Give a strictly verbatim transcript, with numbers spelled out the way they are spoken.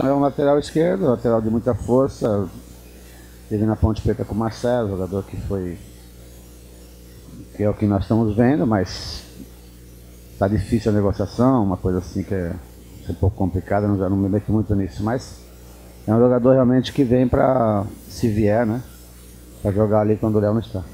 É um lateral esquerdo, lateral de muita força. Teve na Ponte Preta com o Marcelo, jogador que foi... que é o que nós estamos vendo, mas tá difícil a negociação, uma coisa assim que é um pouco complicada, não, não me meto muito nisso, mas é um jogador realmente que vem para, se vier, né, para jogar ali quando o Léo não está.